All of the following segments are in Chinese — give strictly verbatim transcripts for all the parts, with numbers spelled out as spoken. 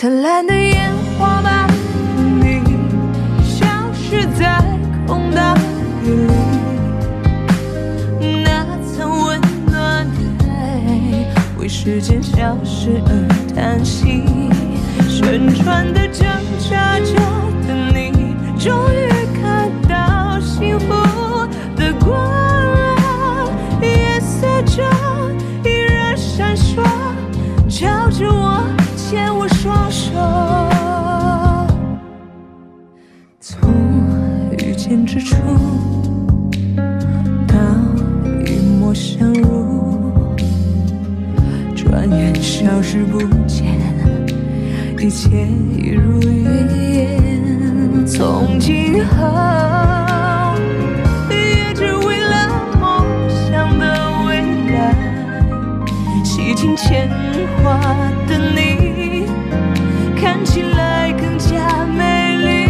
灿烂的烟花把你消失在空荡夜里，那曾温暖的爱为时间消失而叹息，旋转的挣扎着的你，终于看到幸福的光亮，夜色中依然闪烁，照着我，牵我双手。从遇见之初到与陌相รู้，转眼消失不见，一切已如云烟。从今后也只为了梦想的未来，洗尽铅华的你，看起来更加美丽。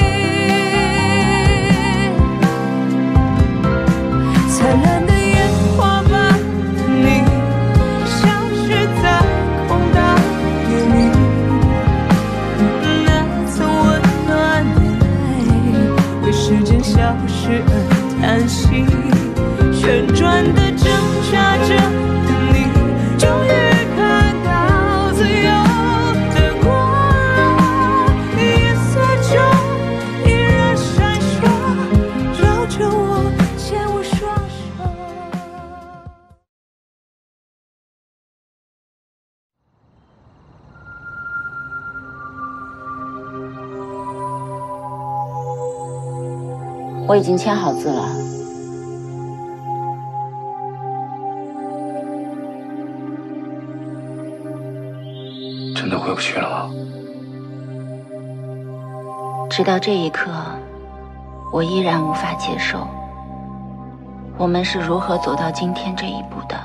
灿烂的烟花把你消失在空荡夜里，那曾温暖的爱为时间消失而叹息，旋转的挣扎着的你，终于看到自由的光亮，夜色中依然闪烁，照着我，牵我双手。 我已经签好字了。 真的回不去了吗？ 直到这一刻，我依然无法接受，我们是如何走到今天这一步的。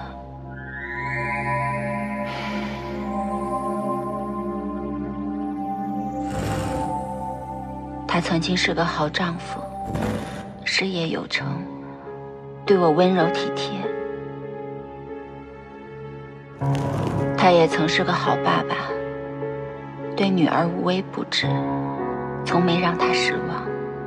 他曾经是个好丈夫，事业有成，对我温柔体贴。他也曾是个好爸爸，对女儿无微不至，从没让她失望。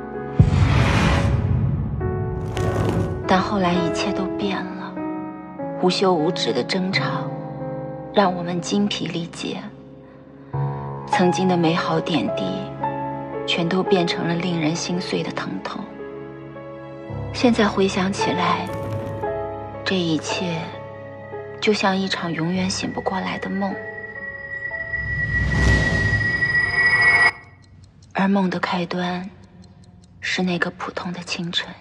但后来一切都变了，无休无止的争吵让我们精疲力竭，曾经的美好点滴全都变成了令人心碎的疼痛。现在回想起来，这一切就像一场永远醒不过来的梦，而梦的开端是那个普通的清晨。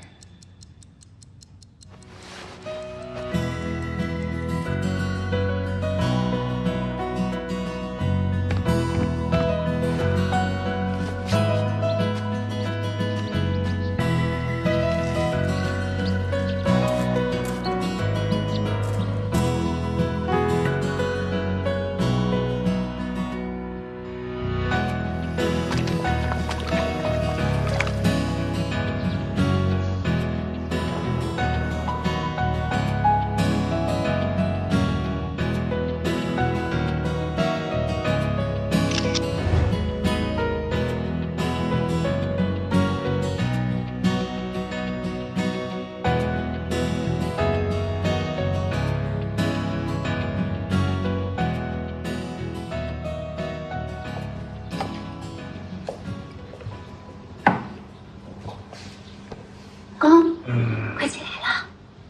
公，嗯，快起来了！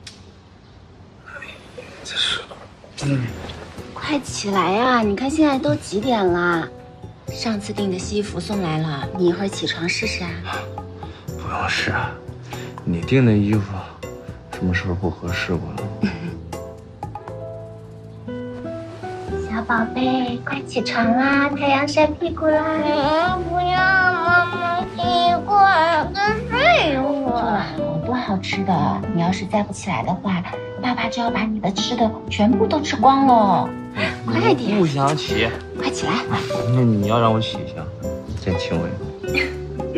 这是，嗯， 快起来呀！你看现在都几点了？上次订的西服送来了，你一会儿起床试试啊。 不用试啊，你订的衣服什么时候不合适过了？ 小宝贝，快起床啦！太阳晒屁股啦！ 嗯，不要，妈妈，一会儿再睡一会儿。 好多好吃的，你要是再不起来的话，爸爸就要把你的吃的全部都吃光了。快点！ 不想起， 快起来！ 那你要让我起一下，先亲我一个。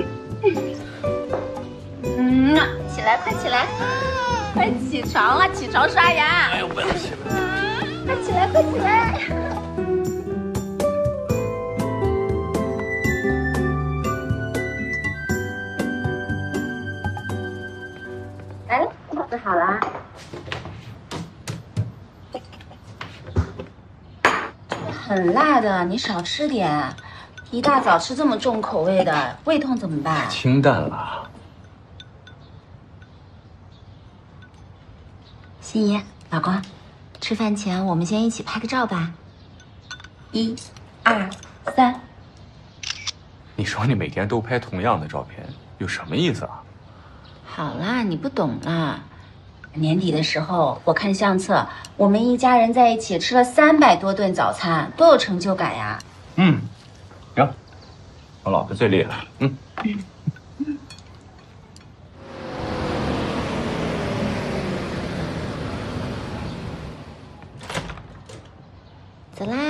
嗯，起来，快起来！快起床了，起床刷牙。 哎呦，不要起了。 快起来，快起来！ 哎，吃好啦。很辣的，你少吃点。一大早吃这么重口味的，胃痛怎么办？ 清淡了。 心怡，老公，吃饭前我们先一起拍个照吧。一、二、三。 你说你每天都拍同样的照片，有什么意思啊？ 好啦，你不懂啦。年底的时候，我看相册，我们一家人在一起吃了三百多顿早餐，多有成就感呀！ 嗯，行，我老婆最厉害。嗯。 走啦。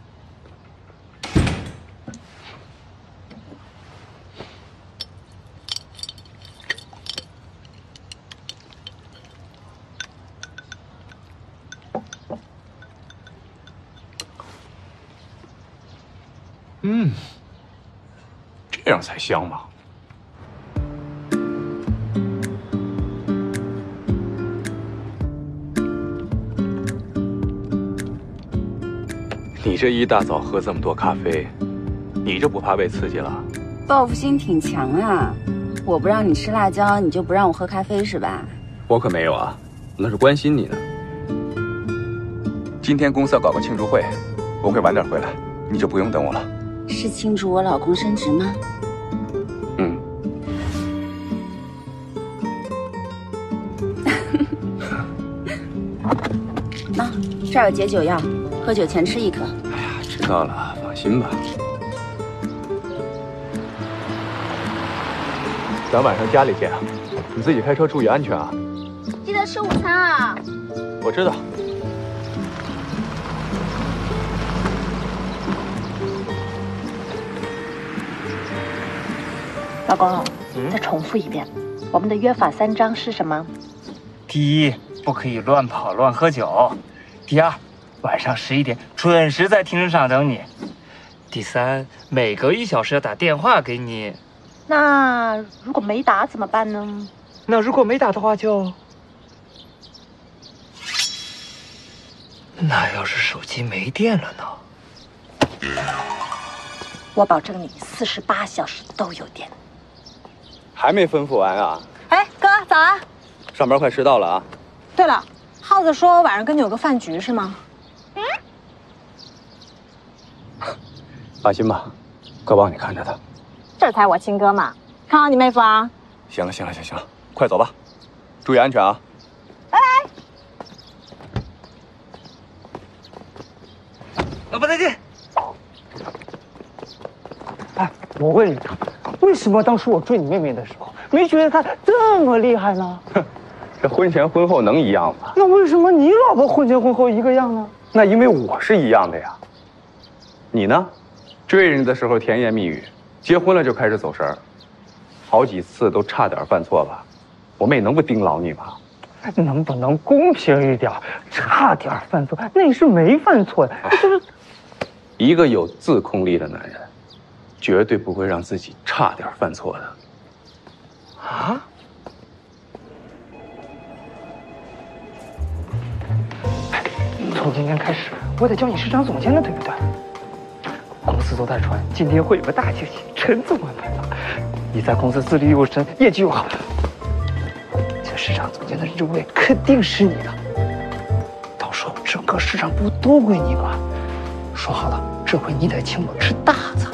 嗯，这样才香嘛。你这一大早喝这么多咖啡，你这不怕被刺激了？ 报复心挺强啊！我不让你吃辣椒，你就不让我喝咖啡是吧？ 我可没有啊，那是关心你呢。今天公司要搞个庆祝会，我会晚点回来，你就不用等我了。 是庆祝我老公升职吗？ 嗯。 啊，这儿有解酒药，喝酒前吃一颗。 哎呀，知道了，放心吧。咱晚上家里见啊，你自己开车注意安全啊。 记得吃午餐啊。 我知道。 老公，再重复一遍，我们的约法三章是什么？ 第一，不可以乱跑乱喝酒；第二，晚上十一点准时在停车场等你；第三，每隔一小时要打电话给你。 那如果没打怎么办呢？ 那如果没打的话就……那要是手机没电了呢？ 我保证你四十八小时都有电。 还没吩咐完啊？ 哎，哥，早啊！ 上班快迟到了啊！ 对了，耗子说晚上跟你有个饭局是吗？ 嗯。放心吧，哥帮你看着他。 这才我亲哥嘛！看好你妹夫啊！ 行了行了行行了，快走吧，注意安全啊！ 拜拜。 老婆再见。哎，我问你，为什么当初我追你妹妹的时候，没觉得她这么厉害呢？ 哼，这婚前婚后能一样吗？ 那为什么你老婆婚前婚后一个样呢？ 那因为我是一样的呀。你呢？追人的时候甜言蜜语，结婚了就开始走神儿，好几次都差点犯错吧？我妹能不盯牢你吗？ 能不能公平一点？差点犯错，那也是没犯错的，就是。 一个有自控力的男人，绝对不会让自己差点犯错的。 啊？哎，从今天开始，我得叫你市场总监了，对不对？公司都在传，今天会有个大惊喜，陈总安排的。你在公司资历又深，业绩又好，这市场总监的职位肯定是你的。到时候整个市场部都归你管。说好了，这回你得请我吃大餐。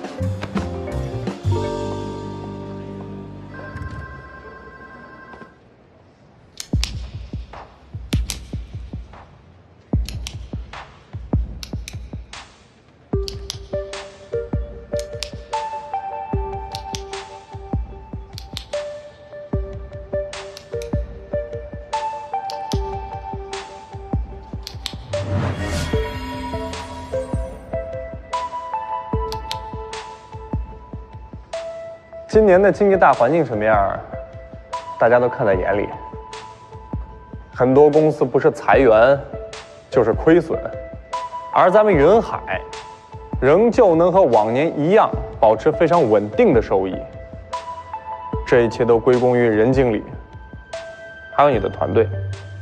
今年的经济大环境什么样，大家都看在眼里。很多公司不是裁员，就是亏损，而咱们云海，仍旧能和往年一样保持非常稳定的收益。这一切都归功于任经理。 还有你的团队。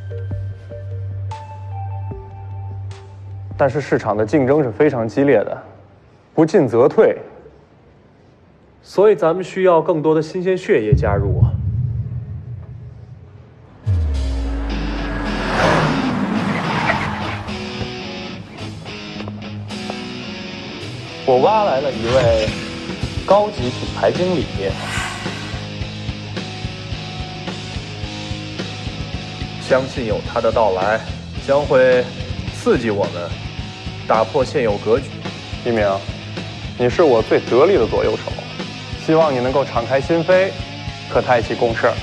但是市场的竞争是非常激烈的，不进则退，所以咱们需要更多的新鲜血液加入啊。我挖来了一位高级品牌经理，相信有他的到来，将会刺激我们，打破现有格局。一鸣，你是我最得力的左右手，希望你能够敞开心扉，和他一起共事。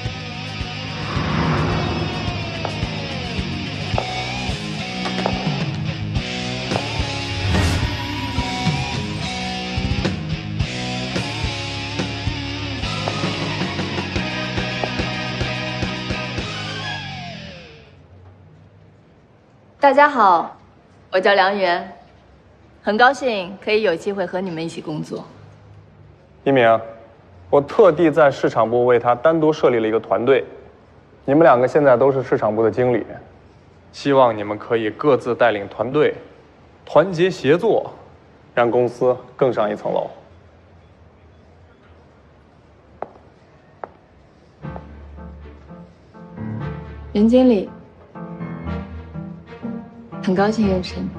大家好，我叫梁媛，很高兴可以有机会和你们一起工作。 一鸣，我特地在市场部为他单独设立了一个团队，你们两个现在都是市场部的经理，希望你们可以各自带领团队，团结协作，让公司更上一层楼。 任经理，很高兴认识你。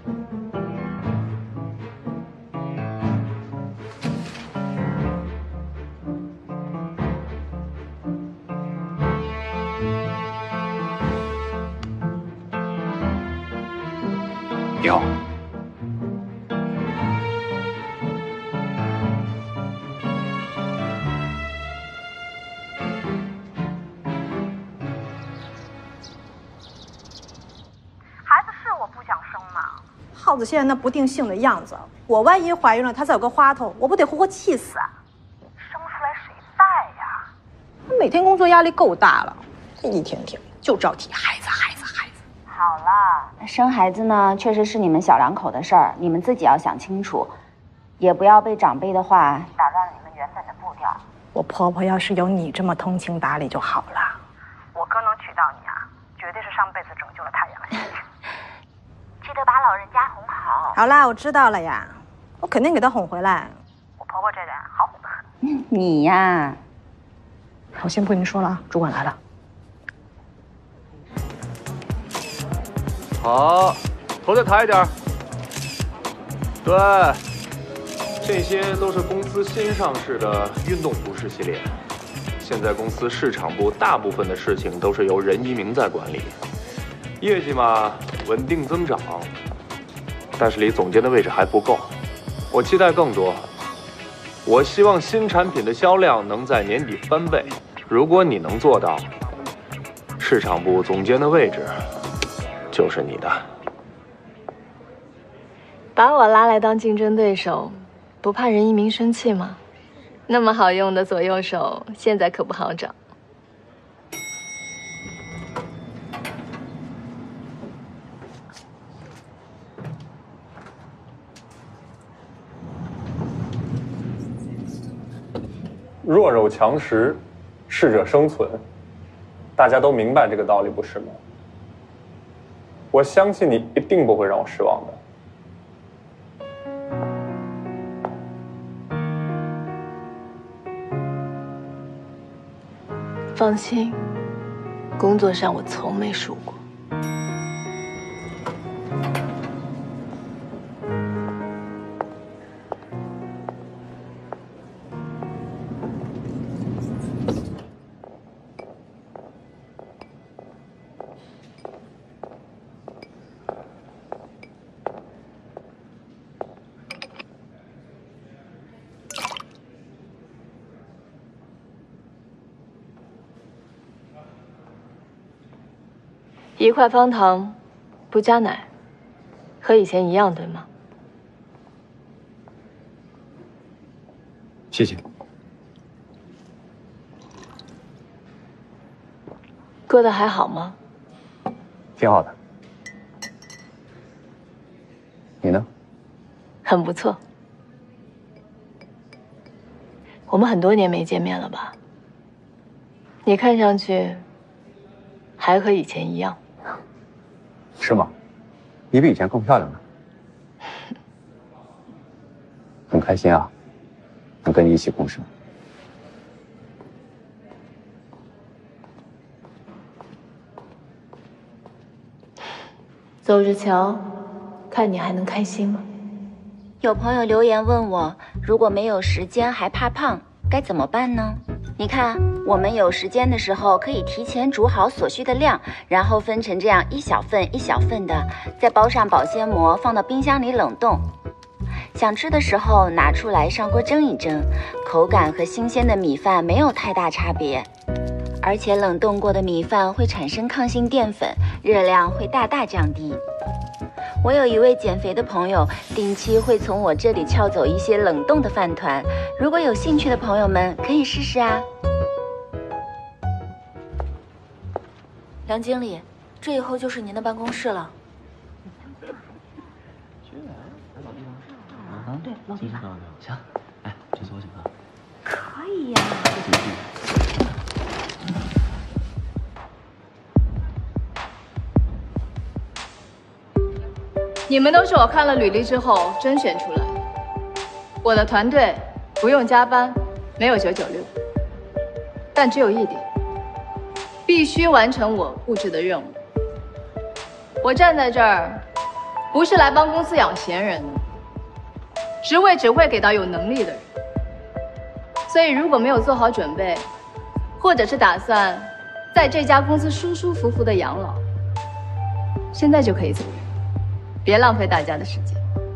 你好。 耗子现在那不定性的样子，我万一怀孕了，他再有个花头，我不得活活气死啊！ 生出来谁带呀？ 他每天工作压力够大了，一天天就知道提孩子孩子孩子。 好了， 生孩子呢，确实是你们小两口的事儿，你们自己要想清楚，也不要被长辈的话打乱了你们原本的步调。 我婆婆要是有你这么通情达理就好了。 我哥能娶到你啊，绝对是上辈子拯救了太阳系。记得把老人家哄好。 好啦，我知道了呀，我肯定给他哄回来。 我婆婆这人好哄得很。 嗯，你呀， 我先不跟你说了啊，主管来了。 好，头再抬一点。对，这些都是公司新上市的运动服饰系列。现在公司市场部大部分的事情都是由任一鸣在管理，业绩嘛稳定增长，但是离总监的位置还不够，我期待更多。我希望新产品的销量能在年底翻倍，如果你能做到，市场部总监的位置就是你的。 把我拉来当竞争对手，不怕任一鸣生气吗？那么好用的左右手，现在可不好找。 弱肉强食，适者生存，大家都明白这个道理，不是吗？我相信你一定不会让我失望的。 放心，工作上我从没输过。一块方糖，不加奶，和以前一样，对吗？ 谢谢。 过得还好吗？ 挺好的。你呢？ 很不错。我们很多年没见面了吧？你看上去还和以前一样。 是吗？你比以前更漂亮了。很开心啊，能跟你一起共事。 走着瞧，看你还能开心吗？ 有朋友留言问我，如果没有时间还怕胖，该怎么办呢？你看，我们有时间的时候，可以提前煮好所需的量，然后分成这样一小份一小份的，再包上保鲜膜，放到冰箱里冷冻。想吃的时候拿出来上锅蒸一蒸，口感和新鲜的米饭没有太大差别。而且冷冻过的米饭会产生抗性淀粉，热量会大大降低。我有一位减肥的朋友，定期会从我这里撬走一些冷冻的饭团，如果有兴趣的朋友们可以试试啊。梁经理，这以后就是您的办公室了。 啊，对，老地方。行，哎，这次我请客。 可以呀。 你们都是我看了履历之后甄选出来的。我的团队不用加班，没有九九六，但只有一点，必须完成我布置的任务。我站在这儿，不是来帮公司养闲人的，职位只会给到有能力的人。所以如果没有做好准备，或者是打算在这家公司舒舒服服的养老，现在就可以走人。别浪费大家的时间。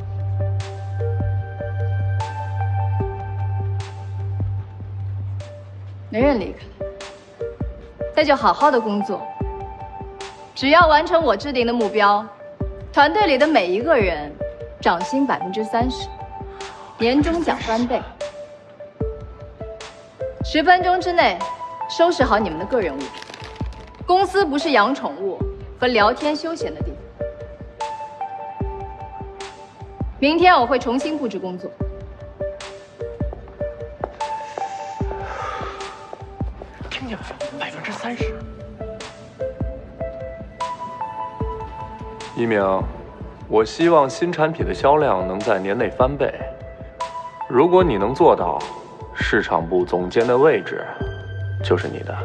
没人离开，那就好好的工作。只要完成我制定的目标，团队里的每一个人涨薪百分之三十，年终奖翻倍。十分钟之内收拾好你们的个人物品。公司不是养宠物和聊天休闲的地方。明天我会重新布置工作。 听见没？百分之三十。 一鸣，我希望新产品的销量能在年内翻倍。如果你能做到，市场部总监的位置就是你的。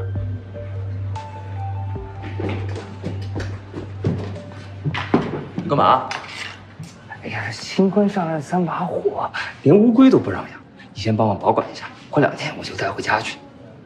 干嘛？ 哎呀，新官上任三把火，连乌龟都不让养。你先帮我保管一下，过两天我就带回家去。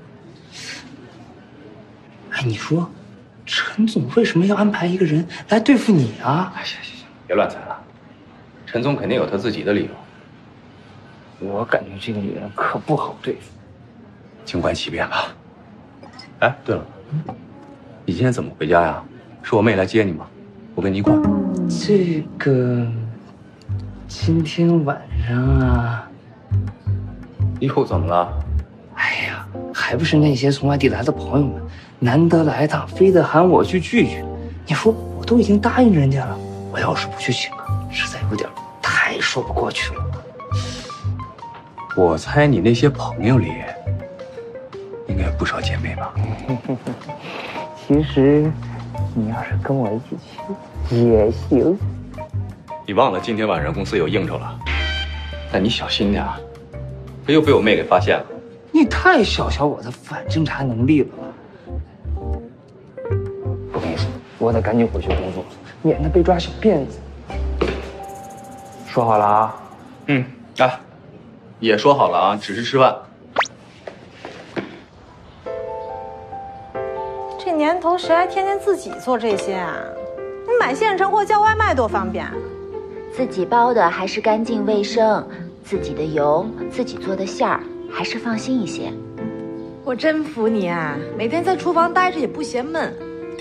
哎，你说，陈总为什么要安排一个人来对付你啊？ 哎，行行行，别乱猜了。陈总肯定有他自己的理由。 我感觉这个女人可不好对付。 静观其变吧。哎，对了，你今天怎么回家呀？是我妹来接你吗？我跟你一块儿。 这个，今天晚上啊， 又怎么了？ 哎呀，还不是那些从外地来的朋友们，难得来趟，非得喊我去聚聚。你说我都已经答应人家了，我要是不去请客，实在有点太说不过去了。 我猜你那些朋友里，应该有不少姐妹吧？ 其实，你要是跟我一起去也行。 你忘了今天晚上公司有应酬了，但你小心点啊，别又被我妹给发现了。 你太小瞧我的反侦查能力了吧？我跟你说，我得赶紧回去工作，免得被抓小辫子。说好了啊？ 嗯，啊，也说好了啊，只是吃饭。 这年头谁还天天自己做这些啊？你买现成货叫外卖多方便。 自己包的还是干净卫生，自己的油，自己做的馅儿，还是放心一些。 我真服你啊，每天在厨房待着也不嫌闷。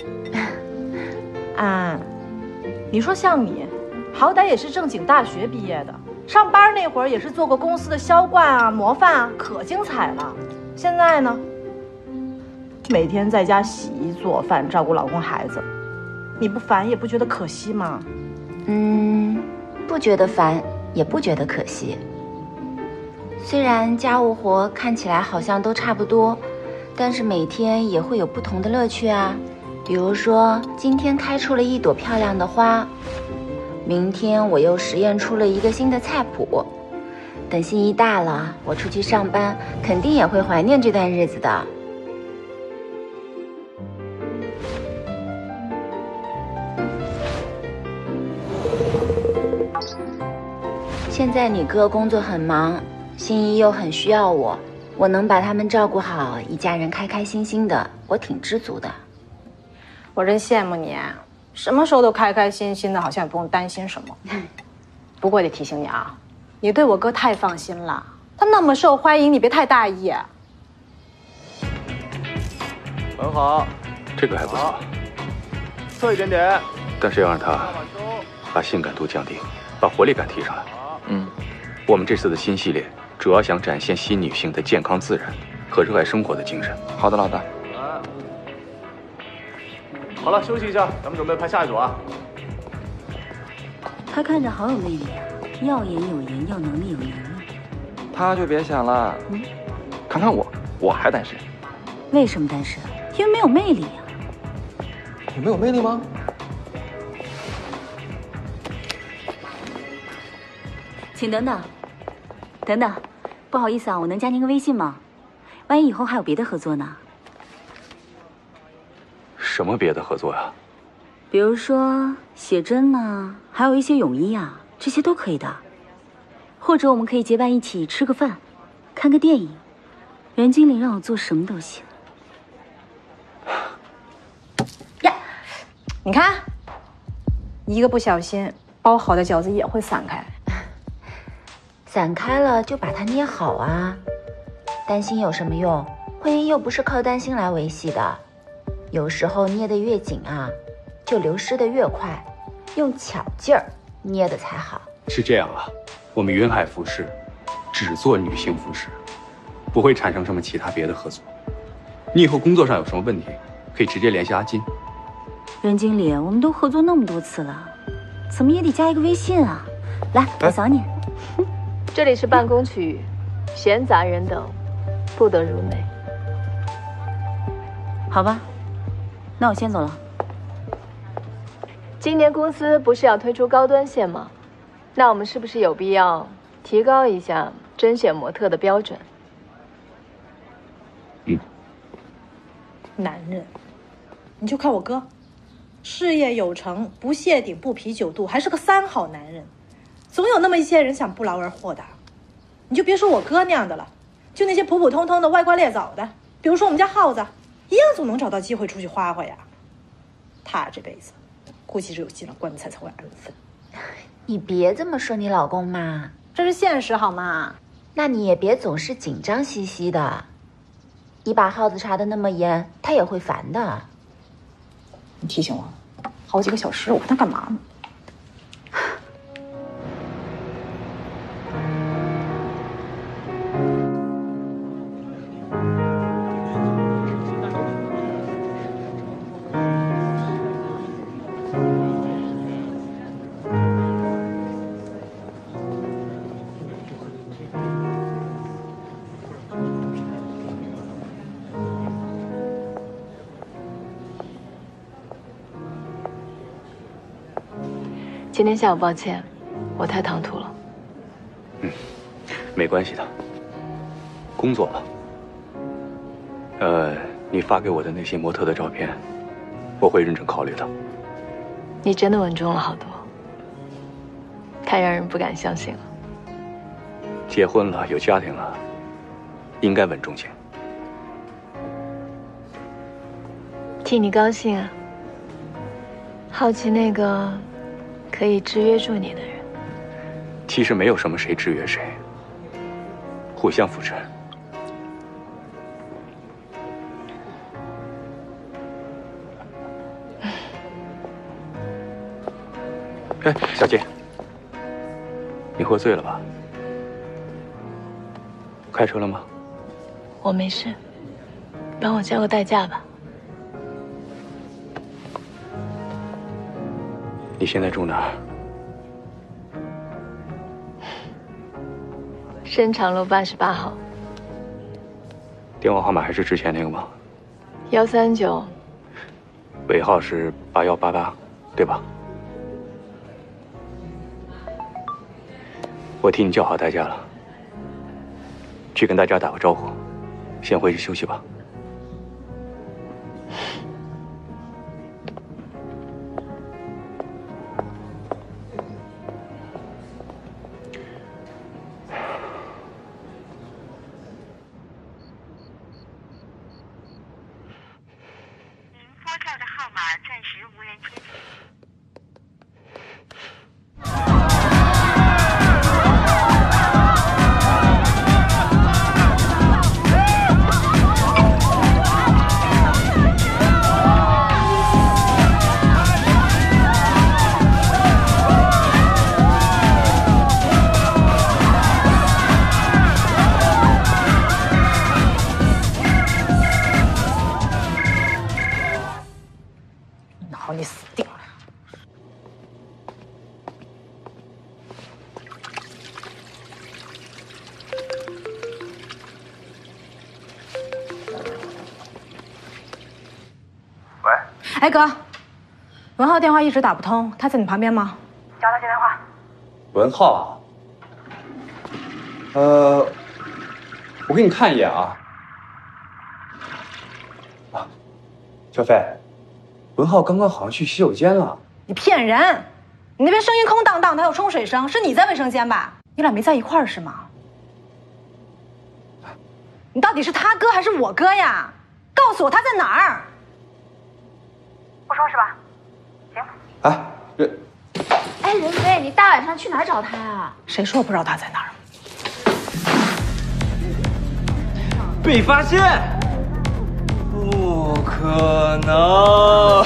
啊，你说像你，好歹也是正经大学毕业的，上班那会儿也是做过公司的销冠啊、模范啊，可精彩了。现在呢，每天在家洗衣做饭，照顾老公孩子，你不烦也不觉得可惜吗？ 嗯，不觉得烦，也不觉得可惜。虽然家务活看起来好像都差不多，但是每天也会有不同的乐趣啊。比比如说，今天开出了一朵漂亮的花，明天我又实验出了一个新的菜谱。等心怡大了，我出去上班，肯定也会怀念这段日子的。现在你哥工作很忙，心怡又很需要我，我能把他们照顾好，一家人开开心心的，我挺知足的。 我真羡慕你，什么时候都开开心心的，好像也不用担心什么。不过得提醒你啊，你对我哥太放心了，他那么受欢迎，你别太大意。 很好， 这个还不错， 侧一点点， 但是要让他把性感度降低，把活力感提上来。 嗯， 我们这次的新系列主要想展现新女性的健康自然和热爱生活的精神。 好的，老大。 好了，休息一下，咱们准备拍下一组啊。 他看着好有魅力啊，要颜有颜，要能力有能力。 他就别想了。嗯，看看我，我还单身。 为什么单身？因为没有魅力啊。 我没有魅力吗？ 请等等，等等，不好意思啊，我能加您个微信吗？万一以后还有别的合作呢？ 什么别的合作呀？ 比如说写真呢，还有一些泳衣啊，这些都可以的。或者我们可以结伴一起吃个饭，看个电影。袁经理让我做什么都行。 呀，你看，一个不小心，包好的饺子也会散开。 散开了就把它捏好啊！担心有什么用？婚姻又不是靠担心来维系的。有时候捏得越紧啊，就流失得越快，用巧劲儿捏的才好。 是这样啊，我们云海服饰只做女性服饰，不会产生什么其他别的合作。你以后工作上有什么问题，可以直接联系阿金。 袁经理，我们都合作那么多次了，怎么也得加一个微信啊！来，我扫你。 这里是办公区域，闲杂人等不得入内。 好吧，那我先走了。 今年公司不是要推出高端线吗？那我们是不是有必要提高一下甄选模特的标准？ 嗯。 男人，你就看我哥，事业有成，不谢顶，不啤酒肚，还是个三好男人。总有那么一些人想不劳而获的，你就别说我哥那样的了，就那些普普通通的外观猎枣的，比如说我们家耗子，一样总能找到机会出去花花呀。他这辈子估计只有进了棺材才会安分。 你别这么说你老公嘛， 这是现实好吗？ 那你也别总是紧张兮兮的，你把耗子查得那么严，他也会烦的。 你提醒我，好几个小时，我跟他干嘛呢？ 今天下午抱歉，我太唐突了。 嗯，没关系的，工作吧。呃，你发给我的那些模特的照片，我会认真考虑的。 你真的稳重了好多，太让人不敢相信了。 结婚了，有家庭了，应该稳重些。 替你高兴啊！好奇那个可以制约住你的人。 其实没有什么谁制约谁，互相扶持。哎，小姐，你喝醉了吧？开车了吗？ 我没事，帮我叫个代驾吧。 你现在住哪儿？ 深长路八十八号。 电话号码还是之前那个吗？ 幺三九。 尾号是八幺八八，对吧？我替你叫好大家了，去跟大家打个招呼，先回去休息吧。 哎哥，文浩电话一直打不通，他在你旁边吗？ 叫他接电话。 文浩，呃，我给你看一眼啊。啊，小飞，文浩刚刚好像去洗手间了。 你骗人！你那边声音空荡荡，还有冲水声，是你在卫生间吧？你俩没在一块儿是吗？你到底是他哥还是我哥呀？告诉我他在哪儿？ 不说是吧？行。 哎，这， 哎，任飞，你大晚上去哪儿找他啊？ 谁说我不知道他在哪儿？ 被发现？不可能！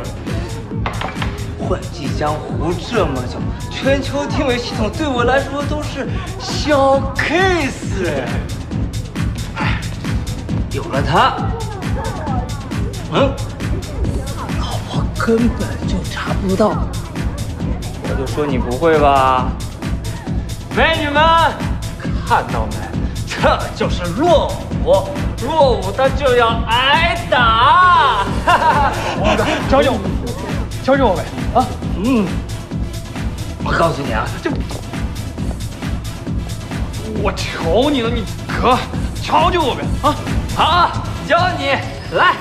混迹江湖这么久，全球定位系统对我来说都是小 case。哎，有了它，嗯。根本就查不到，我就说你不会吧？美女们，看到没？这就是落伍，落伍的就要挨打！王哥，教教我，教教我呗！啊，嗯，我告诉你啊，这我求你了，你可教教我呗！啊，好，教你来。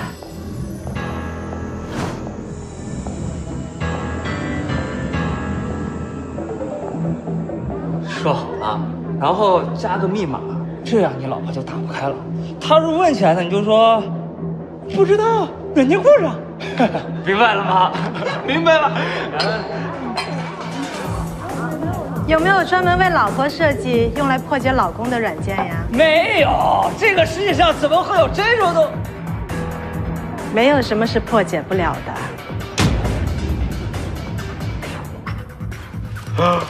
说好了，然后加个密码，这样你老婆就打不开了。她如果问起来呢，你就说不知道，软件故障。明白了吗？明白了。 有没有专门为老婆设计、用来破解老公的软件呀？ 没有，这个世界上怎么会有这种东？ 没有什么是破解不了的。啊。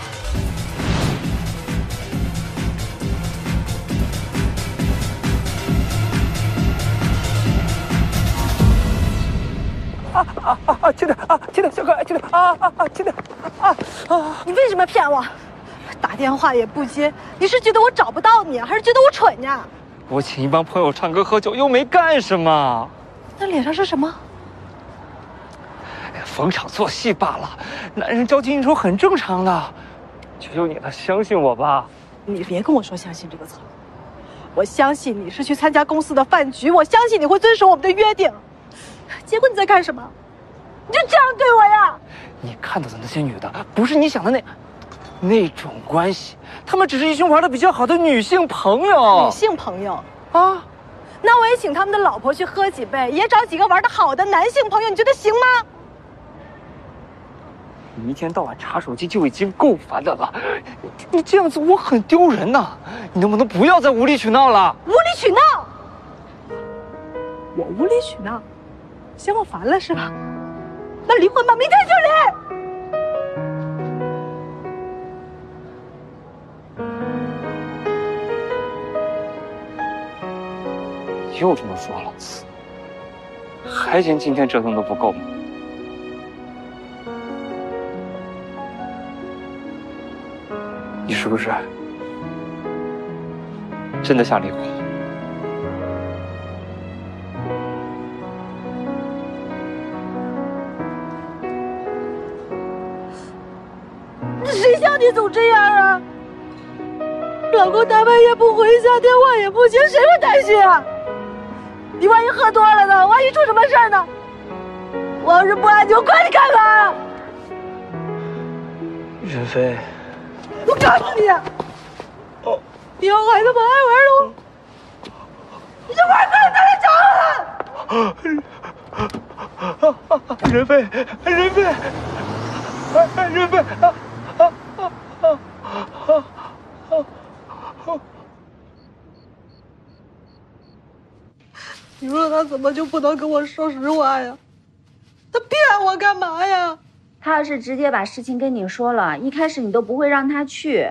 啊啊啊啊！亲的啊，亲的，小可爱，亲的啊啊啊，亲的啊啊！ 你为什么骗我？打电话也不接，你是觉得我找不到你，还是觉得我蠢呀？ 我请一帮朋友唱歌喝酒，又没干什么。 那脸上是什么？ 哎呀，逢场作戏罢了。男人交际应酬很正常的。求求你了，相信我吧。 你别跟我说相信这个词。我相信你是去参加公司的饭局，我相信你会遵守我们的约定。结果你在干什么？你就这样对我呀？ 你看到的那些女的，不是你想的那那种关系，她们只是一群玩的比较好的女性朋友。 女性朋友啊？那我也请他们的老婆去喝几杯，也找几个玩的好的男性朋友，你觉得行吗？ 你一天到晚查手机就已经够烦的了，你这样子我很丢人呐！你能不能不要再无理取闹了？ 无理取闹？我无理取闹？嫌我烦了是吧？那离婚吧，明天就离。又这么说了，还嫌今天折腾的不够吗？你是不是真的想离婚？ 想你总这样啊？老公大半夜不回家，电话也不接，谁会担心啊？你万一喝多了呢？万一出什么事儿呢？我要是不安静，快你干嘛啊？ 任飞， 我告诉你，哦，你要孩子不爱玩了，你就玩快点找我。 任飞，任飞，任飞。 你说他怎么就不能跟我说实话呀？他骗我干嘛呀？ 他要是直接把事情跟你说了，一开始你都不会让他去。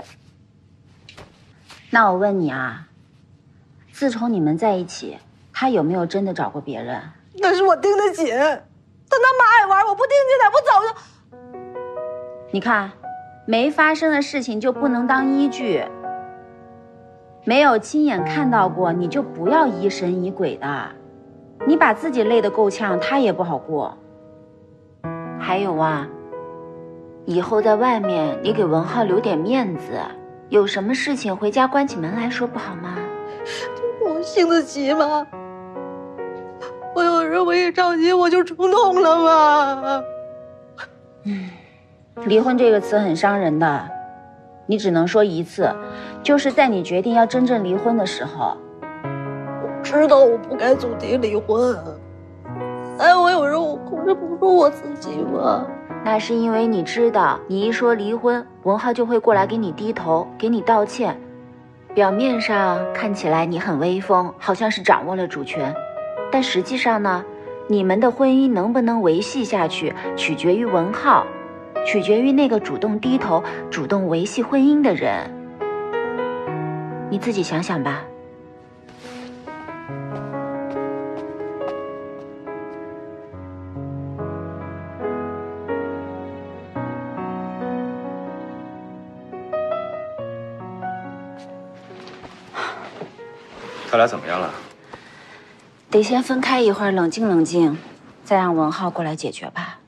那我问你啊，自从你们在一起，他有没有真的找过别人？ 那是我盯得紧，他那么爱玩，我不盯紧他，不早就…… 你看，没发生的事情就不能当依据。没有亲眼看到过，你就不要疑神疑鬼的。你把自己累得够呛，他也不好过。还有啊，以后在外面你给文浩留点面子，有什么事情回家关起门来说不好吗？ 我性子急吗？我有时候我一着急我就冲动了吗？ 嗯，离婚这个词很伤人的，你只能说一次，就是在你决定要真正离婚的时候。 我知道我不该主题离婚，哎，我有时候我控制不住我自己嘛。 那是因为你知道，你一说离婚，文浩就会过来给你低头，给你道歉。表面上看起来你很威风，好像是掌握了主权，但实际上呢，你们的婚姻能不能维系下去，取决于文浩，取决于那个主动低头、主动维系婚姻的人。你自己想想吧。 他俩怎么样了？ 得先分开一会儿，冷静冷静，再让文浩过来解决吧。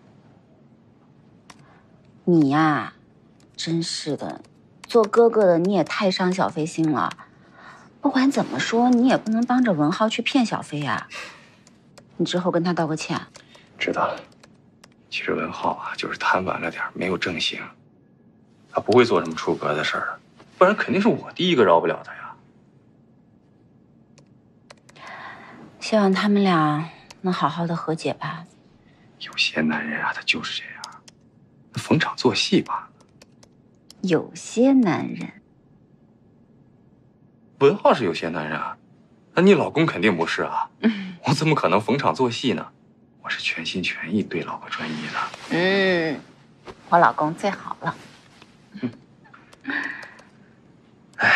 你呀，真是的，做哥哥的你也太伤小飞心了。不管怎么说，你也不能帮着文浩去骗小飞呀。你之后跟他道个歉。 知道了。其实文浩啊，就是贪玩了点，没有正形。他不会做什么出格的事儿，不然肯定是我第一个饶不了他呀。 希望他们俩能好好的和解吧。 有些男人啊，他就是这样，逢场作戏吧。 有些男人， 文浩是有些男人啊，那你老公肯定不是啊。嗯，我怎么可能逢场作戏呢？我是全心全意对老婆专一的。 嗯，我老公最好了。 嗯，唉，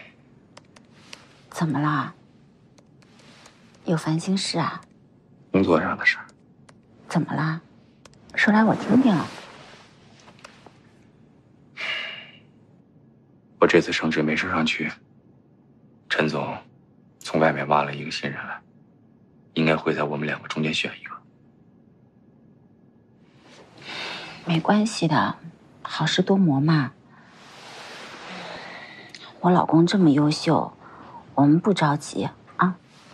怎么了？有烦心事啊？ 工作上的事儿。 怎么了？说来我听听。 我这次升职没升上去，陈总从外面挖了一个新人来，应该会在我们两个中间选一个。 没关系的，好事多磨嘛。我老公这么优秀，我们不着急啊。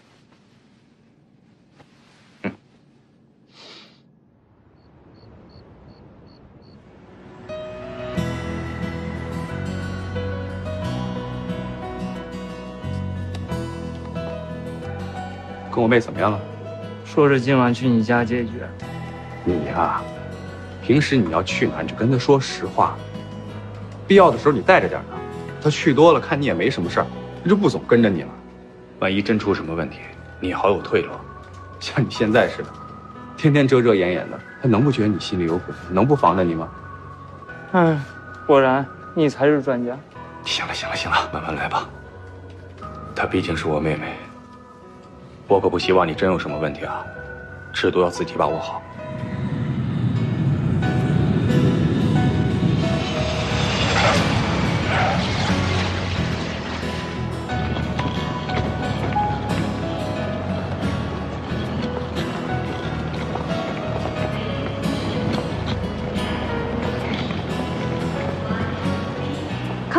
跟我妹怎么样了？ 说着今晚去你家解决。 你呀，平时你要去哪儿，你就跟她说实话。必要的时候你带着点她，她去多了，看你也没什么事儿，她就不总跟着你了。万一真出什么问题，你也好有退路。像你现在似的，天天遮遮掩掩的，她能不觉得你心里有鬼？能不防着你吗？ 哎，果然你才是专家。 行了行了行了，慢慢来吧。她毕竟是我妹妹。我可不希望你真有什么问题啊，尺度要自己把握好。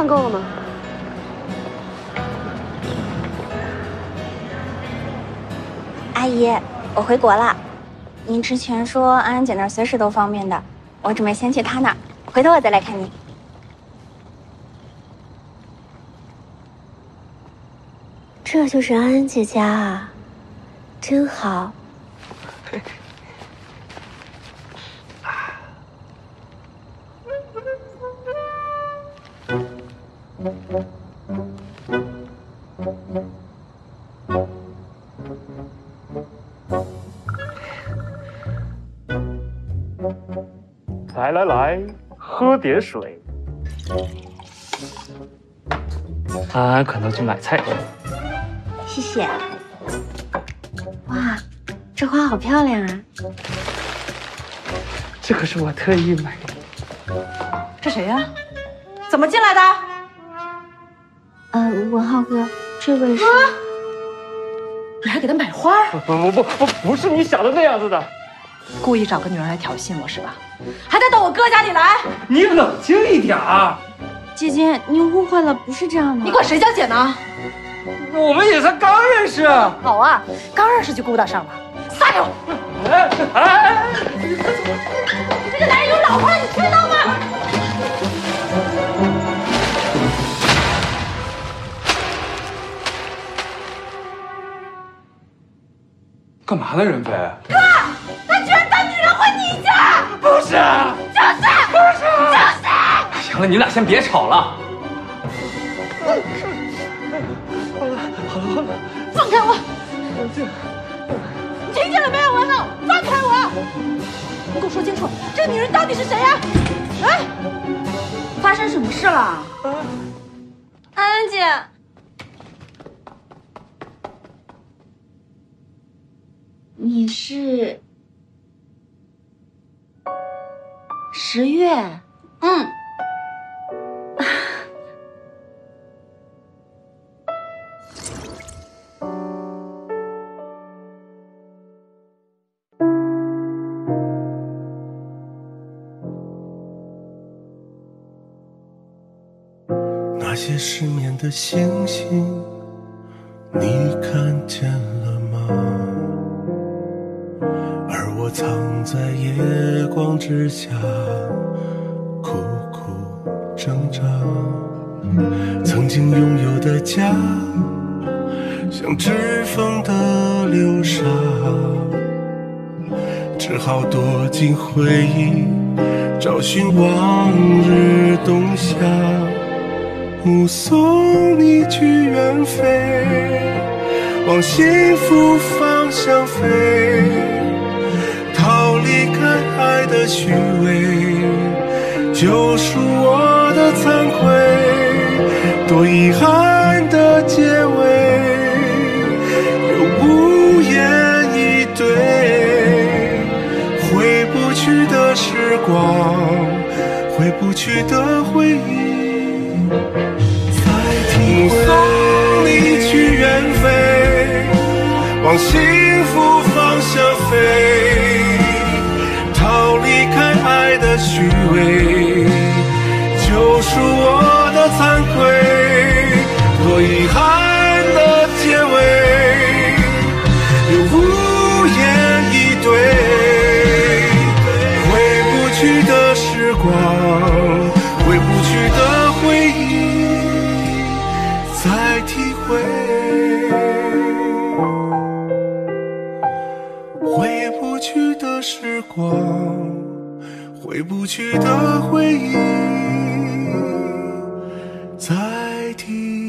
看够了吗？ 阿姨，我回国了。您之前说安安姐那儿随时都方便的，我准备先去她那儿，回头我再来看您。 这就是安安姐家啊，真好。 来来来，喝点水。安安可能去买菜去了。 谢谢。哇，这花好漂亮啊！ 这可是我特意买的。 这谁呀？怎么进来的？ 呃，文浩哥，这位是。 你还给他买花？ 不不不不，不是你想的那样子的。 故意找个女人来挑衅我是吧？还带到我哥家里来？ 你冷静一点儿。 姐姐，你误会了，不是这样的。 你管谁叫姐呢？ 我们也才刚认识。 好啊，刚认识就勾搭上了，撒给我！ 哎哎！ 这个男人有老婆了，你知道吗？ 干嘛呢，任飞？ 哥，他居然带女人回你家！ 不是， 就是， 不是， 就是。 行了，你们俩先别吵了。 好了好了， 放开我！你听见了没有，文浩？放开我！你给我说清楚，这个女人到底是谁呀？啊？ 发生什么事了？ 安安姐。 你是十月？ 嗯。 那些失眠的星星，你看见了吗？而我藏在夜光之下，苦苦挣扎。曾经拥有的家，像指缝的流沙，只好躲进回忆，找寻往日冬夏。目送你去远飞，往幸福方向飞，逃离开爱的虚伪，救赎我的惭愧。多遗憾的结尾，又无言以对。回不去的时光，回不去的回忆，目送你去远飞，往幸福方向飞，逃离开爱的虚伪，救赎我的惭愧。多遗憾的结尾，又无言以对。回不去的时光，回不去的回忆，再体会。回不去的时光，回不去的回忆，再体会。